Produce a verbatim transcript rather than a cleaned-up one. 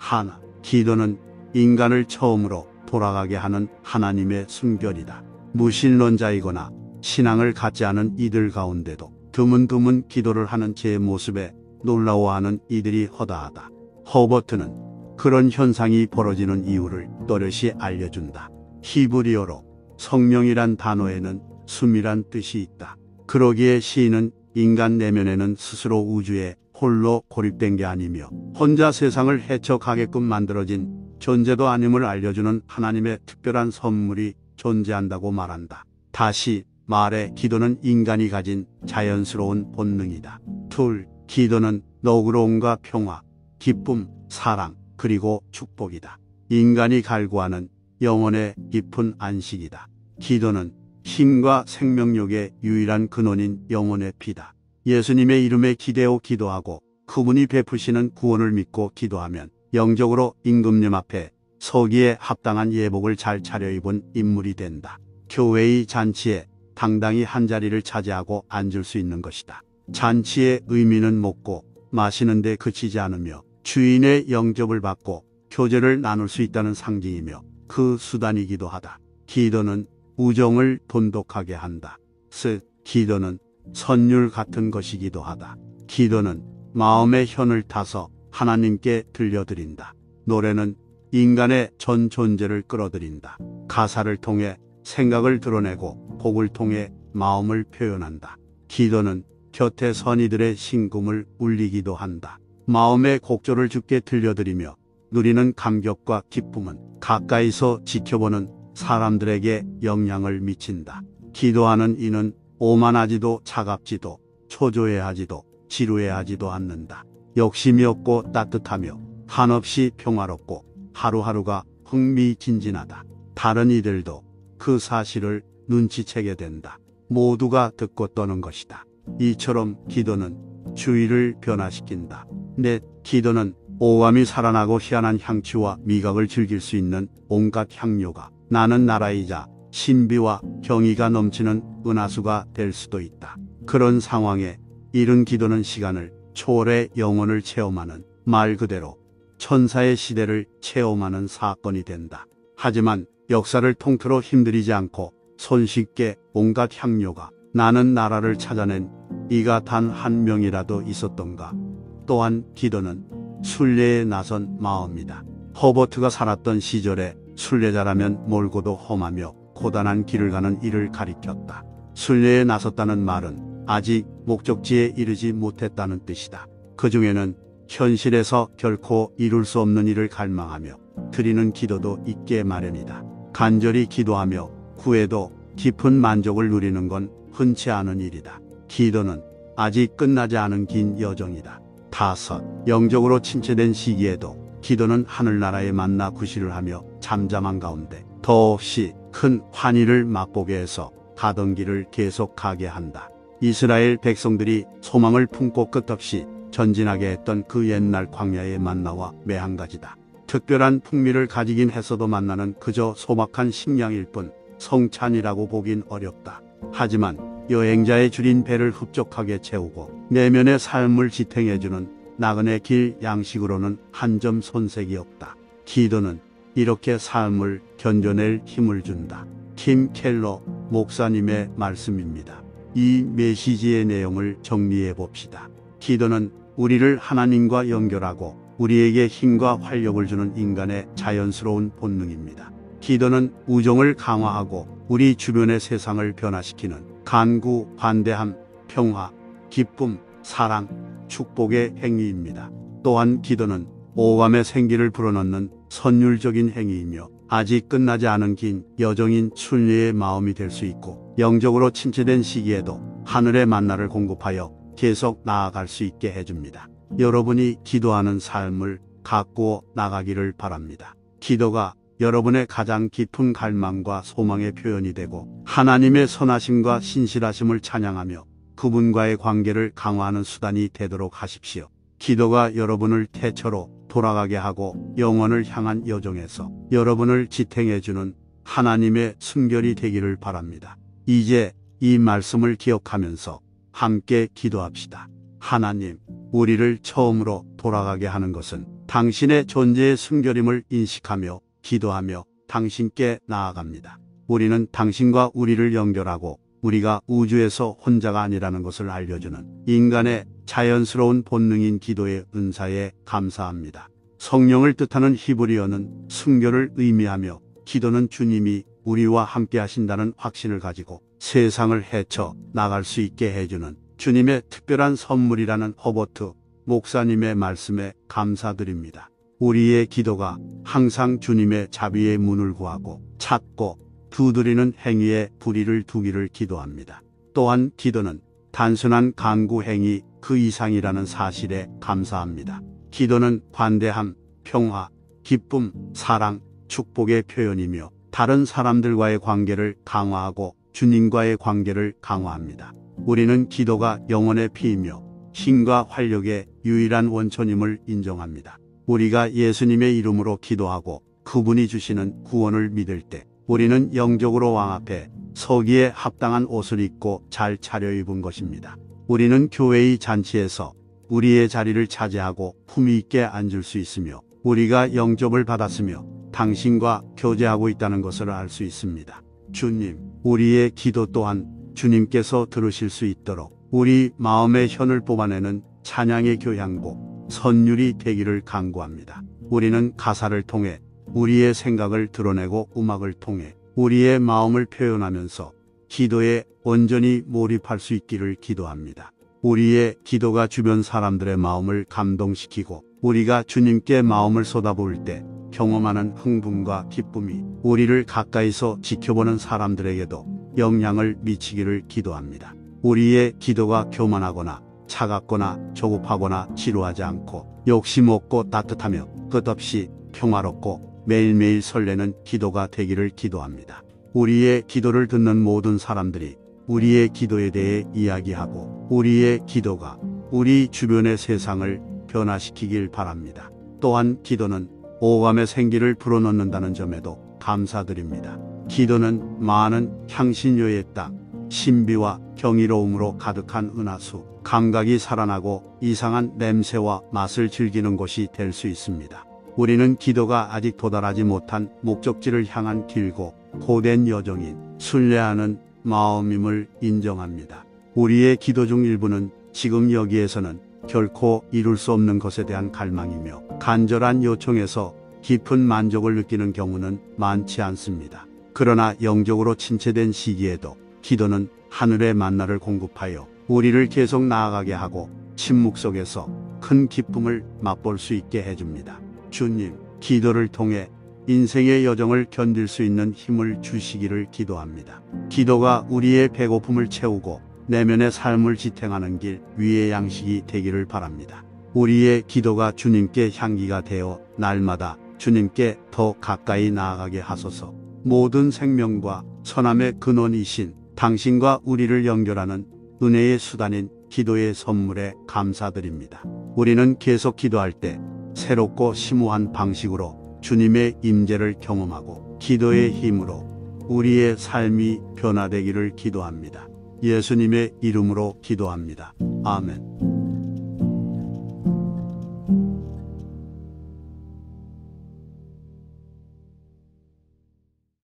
하나, 기도는 인간을 처음으로 돌아가게 하는 하나님의 순결이다. 무신론자이거나 신앙을 갖지 않은 이들 가운데도 드문드문 기도를 하는 제 모습에 놀라워하는 이들이 허다하다. 허버트는 그런 현상이 벌어지는 이유를 또렷이 알려준다. 히브리어로 성령이란 단어에는 숨이란 뜻이 있다. 그러기에 시인은 인간 내면에는 스스로 우주에 홀로 고립된 게 아니며 혼자 세상을 헤쳐가게끔 만들어진 존재도 아님을 알려주는 하나님의 특별한 선물이 존재한다고 말한다. 다시 말해 기도는 인간이 가진 자연스러운 본능이다. 둘, 기도는 너그러움과 평화, 기쁨, 사랑, 그리고 축복이다. 인간이 갈구하는 영혼의 깊은 안식이다. 기도는 힘과 생명력의 유일한 근원인 영혼의 피다. 예수님의 이름에 기대어 기도하고 그분이 베푸시는 구원을 믿고 기도하면 영적으로 임금님 앞에 서기에 합당한 예복을 잘 차려입은 인물이 된다. 교회의 잔치에 당당히 한자리를 차지하고 앉을 수 있는 것이다. 잔치의 의미는 먹고 마시는 데 그치지 않으며 주인의 영접을 받고 교제를 나눌 수 있다는 상징이며 그 수단이기도 하다. 기도는 우정을 돈독하게 한다. 스, 기도는 선율 같은 것이기도 하다. 기도는 마음의 현을 타서 하나님께 들려드린다. 노래는 인간의 전 존재를 끌어들인다. 가사를 통해 생각을 드러내고 곡을 통해 마음을 표현한다. 기도는 곁에 선 이들의 심금을 울리기도 한다. 마음의 곡조를 주께 들려드리며 누리는 감격과 기쁨은 가까이서 지켜보는 사람들에게 영향을 미친다. 기도하는 이는 오만하지도 차갑지도 초조해하지도 지루해하지도 않는다. 욕심이 없고 따뜻하며 한없이 평화롭고 하루하루가 흥미진진하다. 다른 이들도 그 사실을 눈치채게 된다. 모두가 듣고 떠는 것이다. 이처럼 기도는 주의를 변화시킨다. 넷, 기도는 오감이 살아나고 희한한 향취와 미각을 즐길 수 있는 온갖 향료가 나는 나라이자 신비와 경의가 넘치는 은하수가 될 수도 있다. 그런 상황에 이른 기도는 시간을 초월해 영혼을 체험하는, 말 그대로 천사의 시대를 체험하는 사건이 된다. 하지만 역사를 통틀어 힘들이지 않고 손쉽게 온갖 향료가 나는 나라를 찾아낸 이가 단 한 명이라도 있었던가. 또한 기도는 순례에 나선 마음이다. 허버트가 살았던 시절에 순례자라면 멀고도 험하며 고단한 길을 가는 이를 가리켰다. 순례에 나섰다는 말은 아직 목적지에 이르지 못했다는 뜻이다. 그 중에는 현실에서 결코 이룰 수 없는 일을 갈망하며 드리는 기도도 있게 마련이다. 간절히 기도하며 구해도 깊은 만족을 누리는 건 흔치 않은 일이다. 기도는 아직 끝나지 않은 긴 여정이다. 다섯, 영적으로 침체된 시기에도 기도는 하늘나라에 만나 구실을 하며 잠잠한 가운데 더없이 큰 환희를 맛보게 해서 가던 길을 계속 가게 한다. 이스라엘 백성들이 소망을 품고 끝없이 전진하게 했던 그 옛날 광야의 만나와 매한가지다. 특별한 풍미를 가지긴 했어도 만나는 그저 소박한 식량일 뿐 성찬이라고 보긴 어렵다. 하지만 여행자의 줄인 배를 흡족하게 채우고 내면의 삶을 지탱해주는 나그네 길 양식으로는 한 점 손색이 없다. 기도는 이렇게 삶을 견뎌낼 힘을 준다. 팀 켈러 목사님의 말씀입니다. 이 메시지의 내용을 정리해 봅시다. 기도는 우리를 하나님과 연결하고 우리에게 힘과 활력을 주는 인간의 자연스러운 본능입니다. 기도는 우정을 강화하고 우리 주변의 세상을 변화시키는 간구, 관대함, 평화, 기쁨, 사랑, 축복의 행위입니다. 또한 기도는 오감의 생기를 불어넣는 선율적인 행위이며 아직 끝나지 않은 긴 여정인 순례의 마음이 될 수 있고 영적으로 침체된 시기에도 하늘의 만나를 공급하여 계속 나아갈 수 있게 해줍니다. 여러분이 기도하는 삶을 가꾸어 나가기를 바랍니다. 기도가 여러분의 가장 깊은 갈망과 소망의 표현이 되고 하나님의 선하심과 신실하심을 찬양하며 그분과의 관계를 강화하는 수단이 되도록 하십시오. 기도가 여러분을 태초로 돌아가게 하고 영원을 향한 여정에서 여러분을 지탱해주는 하나님의 순결이 되기를 바랍니다. 이제 이 말씀을 기억하면서 함께 기도합시다. 하나님, 우리를 처음으로 돌아가게 하는 것은 당신의 존재의 순결임을 인식하며 기도하며 당신께 나아갑니다. 우리는 당신과 우리를 연결하고 우리가 우주에서 혼자가 아니라는 것을 알려주는 인간의 자연스러운 본능인 기도의 은사에 감사합니다. 성령을 뜻하는 히브리어는 순결을 의미하며 기도는 주님이 우리와 함께 하신다는 확신을 가지고 세상을 헤쳐 나갈 수 있게 해주는 주님의 특별한 선물이라는 허버트 목사님의 말씀에 감사드립니다. 우리의 기도가 항상 주님의 자비의 문을 구하고 찾고 두드리는 행위에 불의를 두기를 기도합니다. 또한 기도는 단순한 간구 행위 그 이상이라는 사실에 감사합니다. 기도는 관대함, 평화, 기쁨, 사랑, 축복의 표현이며 다른 사람들과의 관계를 강화하고 주님과의 관계를 강화합니다. 우리는 기도가 영혼의 피이며 힘과 활력의 유일한 원천임을 인정합니다. 우리가 예수님의 이름으로 기도하고 그분이 주시는 구원을 믿을 때 우리는 영적으로 왕 앞에 서기에 합당한 옷을 입고 잘 차려입은 것입니다. 우리는 교회의 잔치에서 우리의 자리를 차지하고 품위 있게 앉을 수 있으며 우리가 영접을 받았으며 당신과 교제하고 있다는 것을 알 수 있습니다. 주님, 우리의 기도 또한 주님께서 들으실 수 있도록 우리 마음의 현을 뽑아내는 찬양의 교향곡, 선율이 되기를 간구합니다. 우리는 가사를 통해 우리의 생각을 드러내고 음악을 통해 우리의 마음을 표현하면서 기도에 온전히 몰입할 수 있기를 기도합니다. 우리의 기도가 주변 사람들의 마음을 감동시키고 우리가 주님께 마음을 쏟아부을 때 경험하는 흥분과 기쁨이 우리를 가까이서 지켜보는 사람들에게도 영향을 미치기를 기도합니다. 우리의 기도가 교만하거나 차갑거나 조급하거나 지루하지 않고 욕심 없고 따뜻하며 끝없이 평화롭고 매일매일 설레는 기도가 되기를 기도합니다. 우리의 기도를 듣는 모든 사람들이 우리의 기도에 대해 이야기하고 우리의 기도가 우리 주변의 세상을 변화시키길 바랍니다. 또한 기도는 오감의 생기를 불어넣는다는 점에도 감사드립니다. 기도는 많은 향신료의 땅, 신비와 경이로움으로 가득한 은하수, 감각이 살아나고 이상한 냄새와 맛을 즐기는 곳이 될 수 있습니다. 우리는 기도가 아직 도달하지 못한 목적지를 향한 길고 고된 여정인 순례하는 마음임을 인정합니다. 우리의 기도 중 일부는 지금 여기에서는 결코 이룰 수 없는 것에 대한 갈망이며 간절한 요청에서 깊은 만족을 느끼는 경우는 많지 않습니다. 그러나 영적으로 침체된 시기에도 기도는 하늘의 만나를 공급하여 우리를 계속 나아가게 하고 침묵 속에서 큰 기쁨을 맛볼 수 있게 해줍니다. 주님, 기도를 통해 인생의 여정을 견딜 수 있는 힘을 주시기를 기도합니다. 기도가 우리의 배고픔을 채우고 내면의 삶을 지탱하는 길 위의 양식이 되기를 바랍니다. 우리의 기도가 주님께 향기가 되어 날마다 주님께 더 가까이 나아가게 하소서. 모든 생명과 선함의 근원이신 당신과 우리를 연결하는 은혜의 수단인 기도의 선물에 감사드립니다. 우리는 계속 기도할 때 새롭고 심오한 방식으로 주님의 임재를 경험하고 기도의 힘으로 우리의 삶이 변화되기를 기도합니다. 예수님의 이름으로 기도합니다. 아멘.